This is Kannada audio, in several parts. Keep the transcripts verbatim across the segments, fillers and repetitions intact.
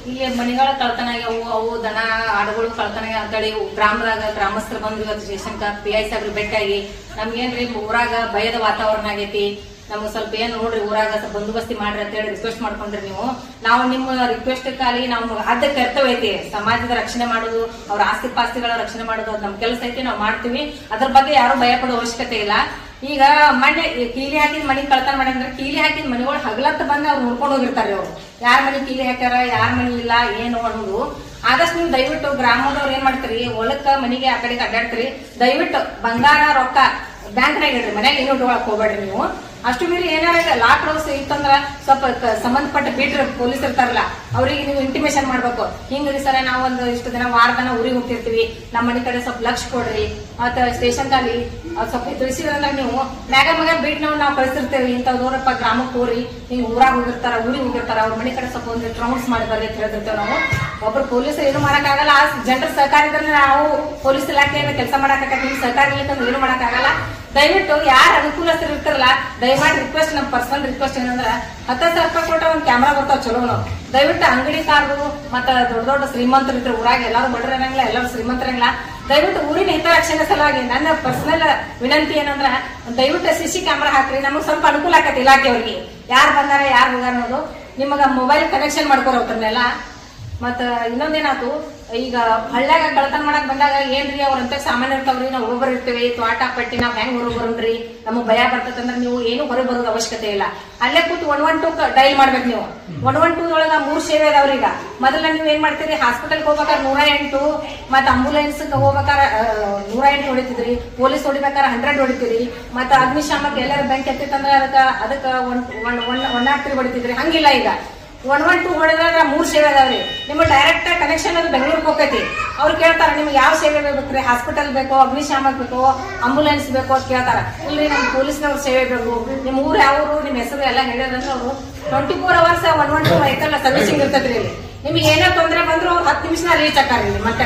ಇಲ್ಲಿ ಮನೆಗಳ ಕಳ್ತನ ಆಗ್ಯಾವು, ಅವು ದನ ಆಡುಗಳು ಕಳ್ತನ ಅಂತೇಳಿ ಗ್ರಾಮದಾಗ ಗ್ರಾಮಸ್ಥರು ಬಂದ್ರು ಇವತ್ತು ಸ್ಟೇಷನ್ ಪಿ ಐ ಸಾಹೇಬ್ರು ಭೇಟಿಯಾಗಿ ನಮ್ಗೇನ್ರಿ ಊರಾಗ ಭಯದ ವಾತಾವರಣ ಆಗೈತಿ, ನಮ್ಗೆ ಸ್ವಲ್ಪ ಏನ್ ನೋಡ್ರಿ ಊರಾಗ ಸ್ವಲ್ಪ ಬಂದೋಬಸ್ತಿ ಮಾಡ್ರಿ ಅಂತ ಹೇಳಿ ರಿಕ್ವೆಸ್ಟ್ ಮಾಡ್ಕೊಂಡ್ರಿ ನೀವು. ನಾವು ನಿಮ್ಮ ರಿಕ್ವೆಸ್ಟ್ ಕಾಲಿ ನಾವು ಆದ್ಯ ಕರ್ತವ್ಯ ಐತಿ, ಸಮಾಜದ ರಕ್ಷಣೆ ಮಾಡೋದು, ಅವ್ರ ಆಸ್ತಿ ಪಾಸ್ತಿಗಳ ರಕ್ಷಣೆ ಮಾಡೋದು ನಮ್ ಕೆಲಸ ಐತಿ, ನಾವು ಮಾಡ್ತೀವಿ. ಅದ್ರ ಬಗ್ಗೆ ಯಾರು ಭಯ ಪಡೋ ಅವಶ್ಯಕತೆ ಇಲ್ಲ. ಈಗ ಮನೆ ಕೀಲಿ ಹಾಕಿದ ಮನಿ ಕಳ್ತನ ಮಾಡಿದ್ರೆ ಕೀಲಿ ಹಾಕಿದ ಮನೆಗಳು ಹಗಲತ್ತ ಬಂದು ಅವ್ರು ನೋಡ್ಕೊಂಡು ಹೋಗಿರ್ತಾರೆ. ಅವ್ರು ಯಾರ ಮನಿ ಕೀಲಿ ಹಾಕ್ಯಾರ, ಯಾರ ಮನಿ ಇಲ್ಲ ಏನು ಅನ್ನೋದು. ಆದಷ್ಟು ನೀವು ದಯವಿಟ್ಟು ಗ್ರಾಮದವ್ರು ಏನ್ ಮಾಡ್ತೀರಿ, ಹೊಲಕ್ಕ ಮನಿಗೆ ಆ ಕಡೆಗೆ ಅಡ್ಡಾಡ್ತೀರಿ, ದಯವಿಟ್ಟು ಬಂಗಾರ ರೊಕ್ಕ ಬ್ಯಾಂಕ್ನಾಗ ಇಡ್ರಿ, ಮನ್ಯಾಗ ಏನು ಇಟ್ಕೊಳಕ್ ಹೋಗ್ಬೇಡ್ರಿ ನೀವು. ಅಷ್ಟು ಮೀರಿ ಏನಾರ ಲಾಕ್ ಡೌಸ್ ಇತ್ತಂದ್ರ ಸ್ವಲ್ಪ ಸಂಬಂಧಪಟ್ಟ ಬೀಟ್ರ ಪೊಲೀಸ್ ಇರ್ತಾರಲ್ಲ ಅವ್ರಿಗೆ ನೀವು ಇಂಟಿಮೇಷನ್ ಮಾಡ್ಬೇಕು. ಹಿಂಗ್ರಿ ಸರ ನಾವು ಒಂದು ಇಷ್ಟು ದಿನ ವಾರದನ ಊರಿಗೆ ಹೋಗ್ತಿರ್ತೀವಿ, ನಮ್ಮ ಮನೆ ಕಡೆ ಸ್ವಲ್ಪ ಲಕ್ಷ ಕೊಡ್ರಿ ಮತ್ತ ಸ್ಟೇಷನ್ ನಲ್ಲಿ ಸ್ವಲ್ಪ ತಿಳಿಸಿದ್ರಂದ್ರೆ ನೀವು ಮ್ಯಾಗ ಮಗ ಬೀಟ್ ನಾವು ನಾವು ಕಳಿಸಿರ್ತೇವೆ, ಇಂಥವ್ ನೋಡಪ್ಪ ಗ್ರಾಮಕ್ಕೆ ಹೋಗ್ರಿ, ಹಿಂಗ್ ಊರಾಗ ಹೋಗಿರ್ತಾರ, ಊರಿಗೆ ಹೋಗಿರ್ತಾರ, ಅವ್ರ ಮನೆ ಕಡೆ ಸ್ವಲ್ಪ ಒಂದು ರೌಂಡ್ಸ್ ಮಾಡಿ ಬರ್ರಿ ಅಂತ ಹೇಳ್ತಿರ್ತೇವೆ ನಾವು. ಒಬ್ರು ಪೊಲೀಸರು ಏನು ಮಾಡಕ್ ಆಗಲ್ಲ, ಆ ಜನರ ಸಹಕಾರ ಇದ್ರೆ ನಾವು ಪೊಲೀಸ್ ಇಲಾಖೆಯಿಂದ ಕೆಲಸ ಮಾಡಕ್ ಸಹಕಾರ ಇಲ್ಲಂದ್ರೆ ಏನು ಮಾಡಕ್ ಆಗಲ್ಲ. ದಯವಿಟ್ಟು ಯಾರು ಅನುಕೂಲಸ್ಥರು ಇರ್ತಾರಲ್ಲ ದಯಮಾಡಿ ರಿಕ್ವೆಸ್ಟ್, ನಮ್ ಪರ್ಸನಲ್ ರಿಕ್ವೆಸ್ಟ್ ಏನಂದ್ರ ಹತ್ತ ಸಾವಿರ ರೂಪಾಯಿ ಕೊಟ್ಟ ಒಂದ್ ಕ್ಯಾಮ್ರಾ ಬರ್ತಾವ ಚಲೋ. ನಾವು ದಯವಿಟ್ಟು ಅಂಗಡಿ ಕಾರ್ದು ಮತ್ತ ದೊಡ್ಡ ದೊಡ್ಡ ಶ್ರೀಮಂತರು ಇದ್ರೆ ಊರಾಗ ಎಲ್ಲಾರು ಬಡ್ರ ಇರಂಗಿಲ್ಲ, ಎಲ್ಲರೂ ಶ್ರೀಮಂತರಂಗಿಲ್ಲ. ದಯವಿಟ್ಟು ಊರಿನ ಹಿತರಕ್ಷಣೆ ಸಲುವಾಗಿ ನನ್ನ ಪರ್ಸನಲ್ ವಿನಂತಿ ಏನಂದ್ರ ದಯವಿಟ್ಟು ಸಿಸಿ ಕ್ಯಾಮ್ರಾ ಹಾಕ್ರಿ, ನಮಗ್ ಸ್ವಲ್ಪ ಅನುಕೂಲ ಆಕತಿ ಇಲಾಖೆಯವ್ರಿಗೆ. ಯಾರು ಬಂದಾರ ಯಾರು ಹೋಗಾರ ಅನ್ನೋದು ನಿಮಗ ಮೊಬೈಲ್ ಕನೆಕ್ಷನ್ ಮಾಡ್ಕೊರ ಅವ್ರನ್ನೆಲ್ಲ. ಮತ್ತ ಇನ್ನೊಂದೇನಾತು, ಈಗ ಹಳ್ಳ್ಯಾಗ ಕಳ್ತನ ಮಾಡಕ್ ಬಂದಾಗ ಏನ್ರಿ ಅವ್ರಂತ ಸಾಮಾನ್ಯ ಇರ್ತಾವ್ರಿ, ನಾವು ಹುಡುಗರು ಇರ್ತೇವೆ, ತೋಟ ಪಟ್ಟಿ ನಾವ್ ಹೆಂಗ್ ಹೊರಗ್ ಬರೋಣ್ರಿ, ನಮಗ್ ಭಯ ಬರ್ತದಂದ್ರ ನೀವು ಏನು ಹೊರಗೆ ಬರೋದು ಅವಶ್ಯಕತೆ ಇಲ್ಲ. ಅಲ್ಲೇ ಕೂತ್ ಒನ್ ಒನ್ ಟೂ ಡೈಲ್ ಮಾಡ್ಬೇಕು ನೀವು. ಒನ್ ಒನ್ ಟೂ ಒಳಗ ಮೂರ್ ಸೇವೆ ಅದಾವ್ರಿ. ಈಗ ಮೊದಲ ನೀವ್ ಏನ್ ಮಾಡ್ತೀರಿ, ಹಾಸ್ಪಿಟಲ್ ಹೋಗ್ಬೇಕಾದ್ರೆ ನೂರ ಎಂಟು ಮತ್ತ ಆಂಬುಲೆನ್ಸ್ ಹೋಗ್ಬೇಕಾರ ನೂರ ಎಂಟು ಹೊಡಿತಿದ್ರಿ, ಪೊಲೀಸ್ ಹೊಡಿಬೇಕಾರ ಹಂಡ್ರೆಡ್ ಹೊಡಿತೀರಿ, ಮತ್ತ ಅಗ್ನಿಶಾಮಕ ಎಲ್ಲಾರು ಬೆಂಕಿ ಎತ್ತಿತ್ತಂದ್ರ ಅದಕ್ಕ ಅದಕ್ಕ one one one naught three ಹೊಡಿತಿದ್ರಿ. ಹಂಗಿಲ್ಲ, ಈಗ ಒನ್ ಒನ್ ಟೂ ಹೊಡೆದಾಗ ಮೂರ್ ಸೇವೆ ಅದಾವ್ರಿ. ನಿಮ್ಮ ಡೈರೆಕ್ಟ್ ಕನೆಕ್ಷನ್ ಅದು ಬೆಂಗಳೂರಿಗೆ ಹೋಗೈತಿ. ಅವ್ರು ಕೇಳ್ತಾರ ನಿಮ್ಗೆ ಯಾವ ಸೇವೆ ಬೇಕ್ರಿ, ಹಾಸ್ಪಿಟಲ್ ಬೇಕೋ, ಅಗ್ನಿಶಾಮಕ್ ಬೇಕೋ, ಆಂಬುಲೆನ್ಸ್ ಬೇಕೋ ಅಂತ ಕೇಳ್ತಾರ. ಇಲ್ರಿ ನಮ್ ಪೊಲೀಸ್ನವ್ರ ಸೇವೆ ಬೇಕು, ನಿಮ್ ಊರ್ ಯಾವ್ರು, ನಿಮ್ ಹೆಸರು ಎಲ್ಲ ಹೇಳಿದ್ರಂದ್ರೆ ಅವರು twenty four hours one one two vehicle servicing ಇರ್ತದ್ರಿ. ಇಲ್ಲಿ ನಿಮ್ಗೆ ಏನೇ ತೊಂದರೆ ಬಂದ್ರು ಅವ್ರು ಹತ್ತು ನಿಮಿಷ ರೀಚ್ ಆಕಾರಿ. ಮತ್ತೆ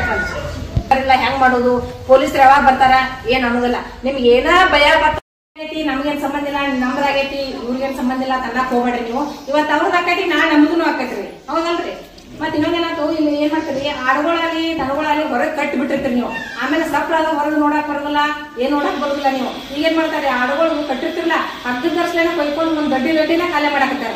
ಇಲ್ಲ ಹೆಂಗ್ ಮಾಡೋದು, ಪೊಲೀಸರು ಯಾವಾಗ ಬರ್ತಾರ ಏನ್ ಅನ್ನೋದಿಲ್ಲ. ನಿಮ್ಗೆ ಏನ ಭಯ ಬರ್ತಾರ ನಮ್ಗೇನ್ ಸಂಬಂಧ ಇಲ್ಲ, ನಮ್ದಾಗೈತಿ ಇವ್ರಿಗೇನ್ ಸಂಬಂಧ ಇಲ್ಲ ತನ್ನಕ್ ಹೋಗ್ಬೇಡ್ರಿ ನೀವು. ಇವತ್ತು ಅವ್ರದ್ದು ಆಕೈತಿ ನಾ ನಮ್ದು ಆಕೈತ್ರಿ, ಹೌದಲ್ರಿ. ಮತ್ ಇನ್ನೊಂದೇನಾಯ್ತು, ಇಲ್ಲಿ ಏನ್ ಮಾಡ್ತೀರಿ, ಆಡುಗಳಲ್ಲಿ ದನಗಳಲ್ಲಿ ಹೊರಗೆ ಕಟ್ಟಿ ಬಿಟ್ಟಿರ್ತೀರಿ ನೀವು. ಆಮೇಲೆ ಸಪ್ಲಾದ ಹೊರಗೆ ನೋಡಕ್ ಬರೋದಿಲ್ಲ, ಏನ್ ನೋಡಕ್ ಬರೋದಿಲ್ಲ ನೀವು. ಈಗೇನ್ ಮಾಡ್ತಾರೆ, ಆಡುಗಳು ಕಟ್ಟಿರ್ತಿರ್ಲ ಹಗ್ಗದ ದರ್ಶನ ಕೊಯ್ಕೊಂಡು ಒಂದ್ ದಡ್ಡಿ ದಡ್ಡಿನ ಖಾಲಿ ಮಾಡಾಕತ್ತಾರ.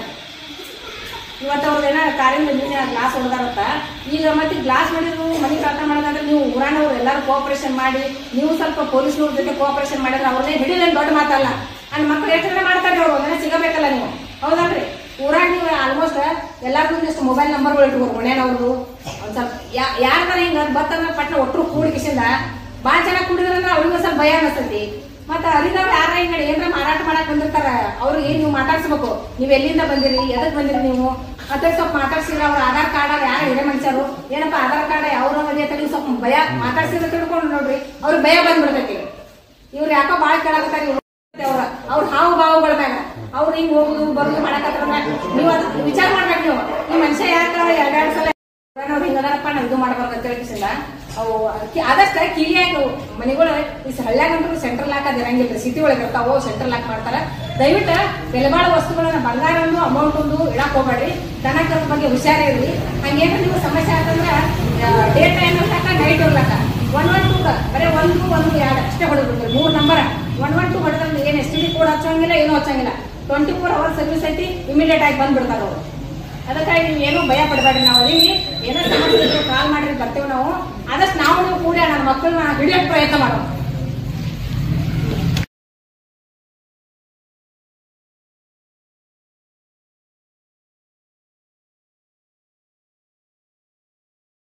ಇವತ್ತು ಅವ್ರದೇನ ಕಾರಿಂದ ಗ್ಲಾಸ್ ಹೊಡೆದಾರತ್ತ. ಈಗ ಮತ್ತೆ ಗ್ಲಾಸ್ ಮಾಡಿದ್ರು ಮನಿ ಕಳ್ತನ ಮಾಡೋದಾದ್ರೆ ನೀವು ಊರಾನವ್ರು ಎಲ್ಲಾರು ಕೋಆಪರೇಷನ್ ಮಾಡಿ, ನೀವು ಸ್ವಲ್ಪ ಪೊಲೀಸ್ನವ್ರ ಜೊತೆ ಕೋಆಪರೇಷನ್ ಮಾಡಿದ್ರೆ ಅವ್ರನ್ನೇ ಹಿಡಿಯೋದೇನ್ ದೊಡ್ಡ ಮಾತಲ್ಲ. ಅಂಡ್ ಮಕ್ಳು ಯೋಚನೆ ಮಾಡ್ತಾರೆ, ಅವ್ರು ಅದನ್ನ ಸಿಗಬೇಕಲ್ಲ ನೀವು, ಹೌದಲ್ರಿ. ಊರಾಗ ನೀವು ಆಲ್ಮೋಸ್ಟ್ ಎಲ್ಲಾರ್ದು ಇಷ್ಟು ಮೊಬೈಲ್ ನಂಬರ್ಗಳು ಇಟ್ಕೋರು ಮನೆಯವ್ರದ್ದು. ಒಂದ್ ಸ್ವಲ್ಪ ಯಾರ ಹಿಂಗ ಬರ್ತಂದ್ರ ಪಟ್ನ ಒಟ್ಟರು ಕೂಡಿ ಕಿಸಿಂದ ಬಾಳ ಚೆನ್ನಾಗಿ ಕುಡಿದ್ರಂದ್ರ ಅವ್ರಿಗೂ ಸ್ವಲ್ಪ ಭಯ ಅನಿಸ್ತೈತಿ. ಮತ್ತ ಅರಿದವ್ರು ಯಾರ ಹಿಂಗ ಏನ್ರ ಮಾರಾಟ ಮಾಡಕ್ ಬಂದಿರ್ತಾರ, ಅವ್ರಿಗೆ ನೀವು ಮಾತಾಡ್ಸ್ಬೇಕು, ನೀವ್ ಎಲ್ಲಿಂದ ಬಂದಿರಿ, ಎದಕ್ ಬಂದಿರಿ ನೀವು ಅಂತ ಸ್ವಲ್ಪ ಮಾತಾಡ್ಸಿದ್ರೆ ಅವ್ರ ಆಧಾರ್ ಕಾರ್ಡ್ ಯಾರ ಹಿರೇ ಮನುಷ್ಯರು ಏನಪ್ಪಾ ಆಧಾರ್ ಕಾರ್ಡ್ ಅವ್ರ ಅಂತ ಸ್ವಲ್ಪ ಭಯ ಮಾತಾಡ್ಸಿದ್ರೆ ತಿಳ್ಕೊಂಡು ನೋಡ್ರಿ ಅವ್ರಿಗೆ ಭಯ ಬಂದ್ಬಿಡ್ತೈತಿ. ಇವ್ರು ಯಾಕೋ ಬಾಳ ಕೇಳಾಕತ್ತಾರ ಅವ್ರ ಅವ್ರ ಹಾವು ಭಾವಗಳ ಮ್ಯಾಗ ಅವ್ರು ಹಿಂಗ್ ಹೋಗುದು ಬರುದು ಮಾಡಕತ್ತಾರ. ನೀವು ಅದ್ ವಿಚಾರ ಮಾಡ್ಬೇಕು. ನೀವು ಈ ಮನುಷ್ಯ ಯಾಕ ಎರಡೆರಡು ಸಲ ಹಿಂಗದಾರಪ್ಪ ನಾವ್ ಇದು ಮಾಡ್ಬಾರ್ದು ಅಂತ ಹೇಳಿಸಿಲ್ಲ. ಅವು ಆದಷ್ಟ ಕೀಲಿಯಾಗ ಮನೆಗಳು ಈ ಹಳ್ಳ್ಯಾಗಂತೂ ಸೆಂಟ್ರಲ್ ಲಾಕ್ ಇರಂಗಿಲ್ಲ, ಸಿಟಿ ಒಳಗೆ ಇರ್ತಾವ ಸೆಂಟ್ರಲ್ ಲಾಕ್ ಮಾಡ್ತಾರ. ದಯವಿಟ್ಟು ಬೆಲೆಬಾಳ ವಸ್ತುಗಳನ್ನ ಬಂಗಾರ ಒಂದು ಅಮೌಂಟ್ ಒಂದು ಇಡಾಕ್ ಹೋಗ್ಬೇಡ್ರಿ, ದನ ಕರ ಬಗ್ಗೆ ಹುಷಾರಿರ್ರಿ. ಹಂಗೇನ ನೀವು ಸಮಸ್ಯೆ ಆತಂದ್ರ ಡೇ ಟೈಮ್ ಇರ್ಲಾಕ ನೈಟ್ ಇರ್ಲಾಕ ಒನ್ ಒನ್ ಟೂ ಬರೀ ಒಂದು ಒಂದು ಎರಡು ಅಷ್ಟೇ ಹೊಡೆದ್ಬಿಡ್ತೀವಿ. ಮೂರ್ ನಂಬರ್ ಒನ್ ಒನ್ ಟೂ ಹೊಡೆದ್ರೆ ಏನ್ ಎಸ್ ಟಿ ಡಿ ಕೋಡ್ ಹಚ್ಚಂಗಿಲ್ಲ, ಏನೂ ಹಚ್ಚಂಗಿಲ್ಲ. ಟ್ವೆಂಟಿ ಫೋರ್ ಅವರ್ ಸರ್ವಿಸ್ ಐತಿ, ಇಮಿಡಿಯೇಟ್ ಆಗಿ ಬಂದ್ಬಿಡ್ತಾರ ಅವರು. ಅದಕ್ಕಾಗಿ ನೀವು ಏನೂ ಭಯ ಪಡಬೇಡ್ರಿ. ನಾವು ಅದೀವಿ, ಏನೋ ಸಮಸ್ಯೆ ಕಾಲ್ ಮಾಡಿರಿ ಬರ್ತೇವೆ ನಾವು. ಆದಷ್ಟು ನಾವು ನೀವು ಕೂಡ ನನ್ನ ಮಕ್ಕಳನ್ನ ಹಿಡಿಯೋಕೆ ಪ್ರಯತ್ನ ಮಾಡೋಣ.